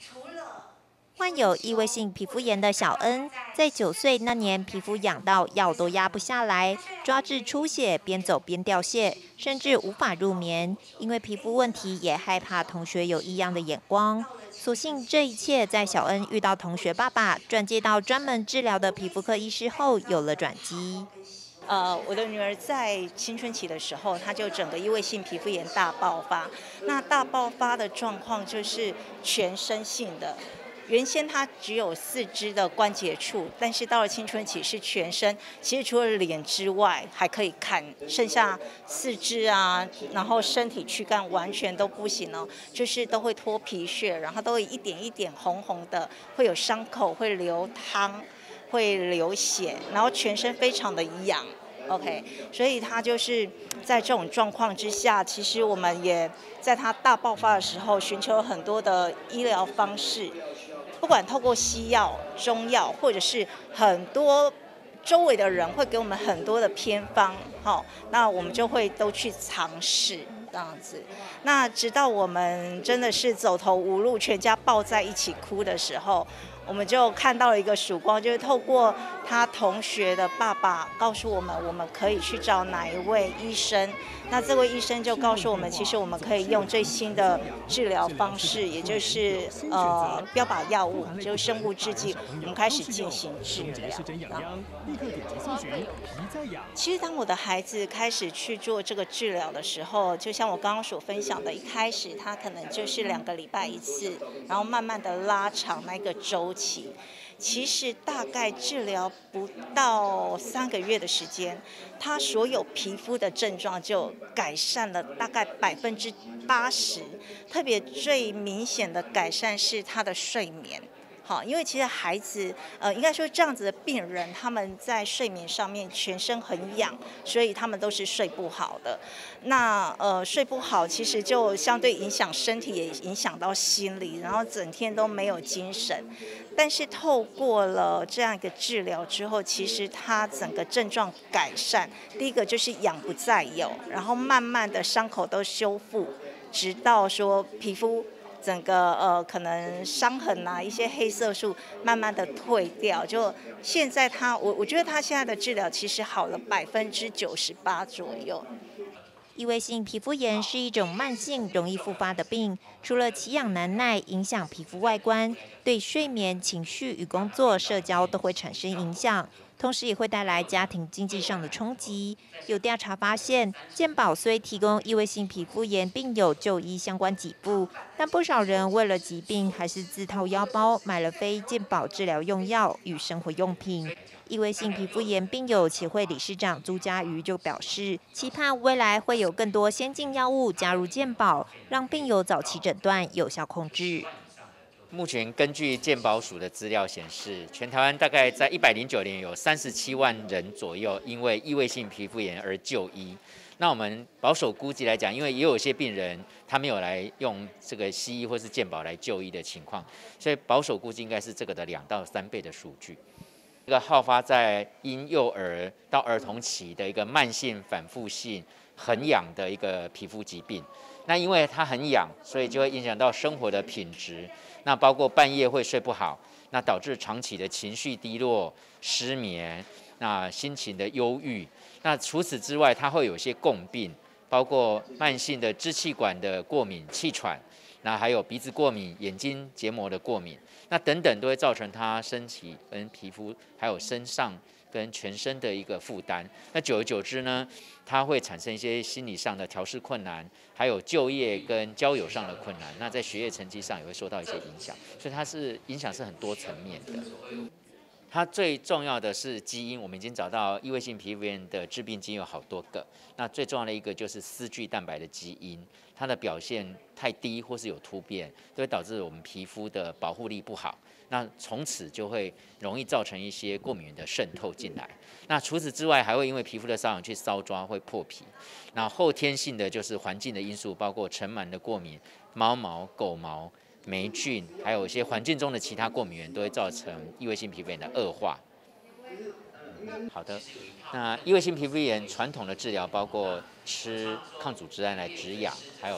患有异位性皮肤炎的小恩，在9岁那年，皮肤痒到药都压不下来，抓至出血，边走边掉屑，甚至无法入眠。因为皮肤问题，也害怕同学有异样的眼光。所幸这一切在小恩遇到同学爸爸，转接到专门治疗的皮肤科医师后，有了转机。 我的女儿在青春期的时候，她就整个异位性皮肤炎大爆发。那大爆发的状况就是全身性的。原先它只有4肢的关节处，但是到了青春期是全身。其实除了脸之外，还可以看，剩下4肢啊，然后身体躯干完全都不行哦，就是都会脱皮屑，然后都会一点一点红红的，会有伤口，会流汤，会流血，然后全身非常的痒。OK， 所以他就是在这种状况之下，其实我们也在他大爆发的时候，寻求很多的医疗方式，不管透过西药、中药，或者是很多周围的人会给我们很多的偏方，那我们就会都去尝试这样子。那直到我们真的是走投无路，全家抱在一起哭的时候，我们就看到了一个曙光，就是透过他同学的爸爸告诉我们，我们可以去找哪一位医生。那这位医生就告诉我们，其实我们可以用最新的治疗方式，也就是标靶药物，就是生物制剂，我们开始进行治疗。其实当我的孩子开始去做这个治疗的时候，就像我刚刚所分享的，一开始他可能就是2个礼拜一次，然后慢慢的拉长那个周期。其实大概治疗不到3个月的时间，他所有皮肤的症状就改善了大概80%，特别最明显的改善是他的睡眠。好，因为其实孩子，应该说这样子的病人，他们在睡眠上面全身很痒，所以他们都是睡不好的。那睡不好，其实就相对影响身体，也影响到心理，然后整天都没有精神。但是透过了这样一个治疗之后，其实他整个症状改善，第一个就是痒不再有，然后慢慢的伤口都修复，直到说皮肤整个可能伤痕啊，一些黑色素慢慢的退掉。就现在我觉得他现在的治疗其实好了98%左右。 异位性皮肤炎是一种慢性、容易复发的病，除了奇痒难耐，影响皮肤外观，对睡眠、情绪与工作、社交都会产生影响，同时也会带来家庭经济上的冲击。有调查发现，健保虽提供异位性皮肤炎病友就医相关给付，但不少人为了疾病还是自掏腰包买了非健保治疗用药与生活用品。异位性皮肤炎病友协会理事长朱家瑜就表示，期盼未来会有更多先进药物加入健保，让病友早期诊断有效控制。 目前根据健保署的资料显示，全台湾大概在109年有37万人左右因为异位性皮肤炎而就医。那我们保守估计来讲，因为也有一些病人他没有来用这个西医或是健保来就医的情况，所以保守估计应该是这个的2到3倍的数据。这个好发在婴幼儿到儿童期的一个慢性反复性很痒的一个皮肤疾病。那因为它很痒，所以就会影响到生活的品质。那包括半夜会睡不好，那导致长期的情绪低落、失眠，那心情的忧郁。那除此之外，它会有一些共病，包括慢性的支气管的过敏、气喘。那还有鼻子过敏、眼睛结膜的过敏，那等等都会造成他身体跟皮肤还有身上跟全身的一个负担。那久而久之呢，它会产生一些心理上的调试困难，还有就业跟交友上的困难。那在学业成绩上也会受到一些影响，所以它是影响是很多层面的。它最重要的是基因，我们已经找到异位性皮肤炎的致病基因有好多个。那最重要的一个就是丝聚蛋白的基因，它的表现太低或是有突变，都会导致我们皮肤的保护力不好。那从此就会容易造成一些过敏原的渗透进来。那除此之外，还会因为皮肤的瘙痒去搔抓会破皮。那后天性的就是环境的因素，包括尘螨的过敏、猫毛、狗毛。霉菌，还有一些环境中的其他过敏原，都会造成异位性皮肤炎的恶化。好的，那异位性皮肤炎传统的治疗包括吃抗组织胺来止痒，还有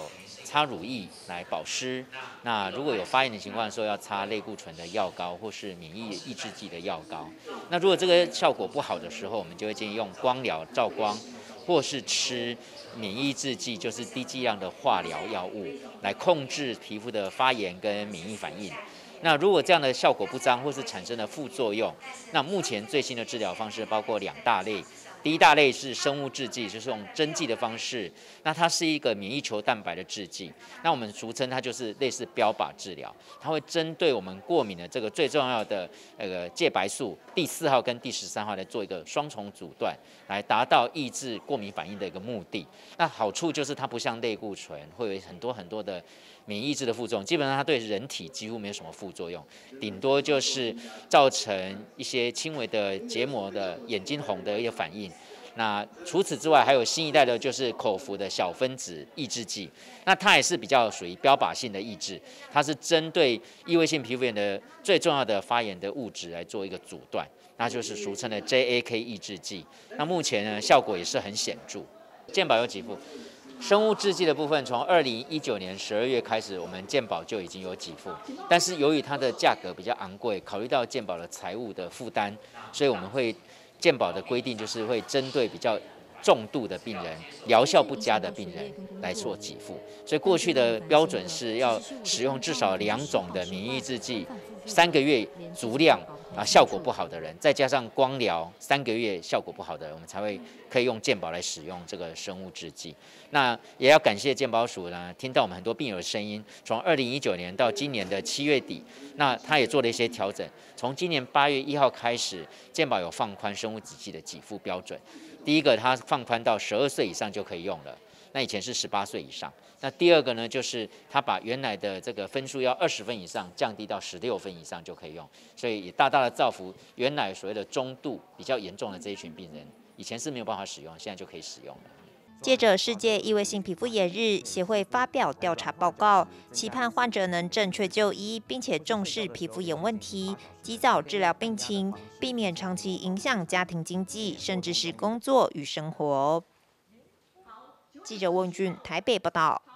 擦乳液来保湿。那如果有发炎的情况的时候，要擦类固醇的药膏或是免疫抑制剂的药膏。那如果这个效果不好的时候，我们就会建议用光疗照光，或是吃免疫抑制剂，就是低剂量的化疗药物，来控制皮肤的发炎跟免疫反应。那如果这样的效果不彰，或是产生了副作用，那目前最新的治疗方式包括2大类。第一大类是生物制剂，就是用针剂的方式，那它是一个免疫球蛋白的制剂，那我们俗称它就是类似标靶治疗，它会针对我们过敏的这个最重要的介白素第4号跟第13号来做一个双重阻断，来达到抑制过敏反应的一个目的。那好处就是它不像类固醇会有很多的免疫抑制的副作用，基本上它对人体几乎没有什么副作用，顶多就是造成一些轻微的结膜的眼睛红的一个反应。那除此之外，还有新一代的就是口服的小分子抑制剂，那它也是比较属于标靶性的抑制，它是针对异位性皮肤炎的最重要的发炎的物质来做一个阻断，那就是俗称的 JAK 抑制剂。那目前呢，效果也是很显著。健保有给付。生物制剂的部分，从2019年12月开始，我们健保就已经有给付，但是由于它的价格比较昂贵，考虑到健保的财务的负担，所以我们会健保的规定就是会针对比较重度的病人、疗效不佳的病人来做给付。所以过去的标准是要使用至少2种的免疫抑制剂，3个月足量。效果不好的人，再加上光疗3个月效果不好的人，我们才会可以用健保来使用这个生物制剂。那也要感谢健保署呢，听到我们很多病友的声音，从2019年到今年的7月底，那他也做了一些调整。从今年8月1号开始，健保有放宽生物制剂的给付标准。第一个，它放宽到12岁以上就可以用了。那以前是18岁以上。那第二个呢，就是他把原来的这个分数要20分以上降低到16分以上就可以用，所以也大大的造福原来所谓的中度比较严重的这一群病人，以前是没有办法使用，现在就可以使用了。 借着世界异位性皮肤炎日，协会发表调查报告，期盼患者能正确就医，并且重视皮肤炎问题，及早治疗病情，避免长期影响家庭经济，甚至是工作与生活。记者温俊台北报道。